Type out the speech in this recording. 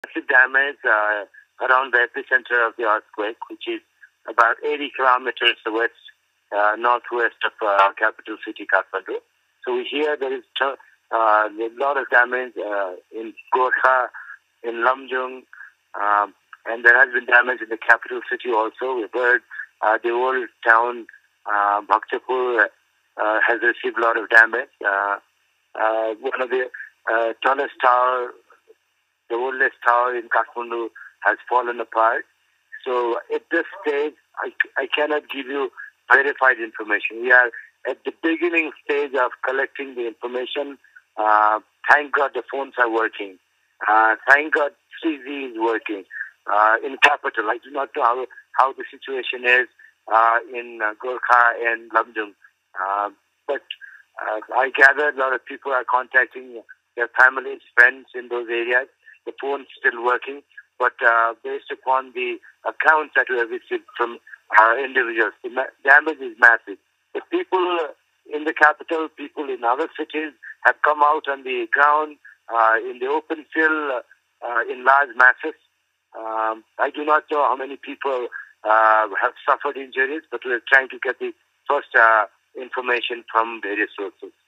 massive damage around the epicenter of the earthquake, which is about 80 kilometers west, northwest of capital city Kathmandu. So we hear there is a lot of damage in Gorkha, in Lamjung, and there has been damage in the capital city also. We've heard the old town, Bhaktapur, has received a lot of damage. One of the tallest tower, the oldest tower in Kathmandu, has fallen apart. So at this stage, I cannot give you verified information. We are at the beginning stage of collecting the information. Thank God the phones are working. Thank God 3G is working. In capital, I do not know how the situation is in Gorkha and Lamjung. But I gather a lot of people are contacting their families, friends in those areas. The phone's still working, but based upon the accounts that we have received from individuals, the damage is massive. The people in the capital, people in other cities have come out on the ground, in the open field, in large masses. I do not know how many people have suffered injuries, but we're trying to get the first information from various sources.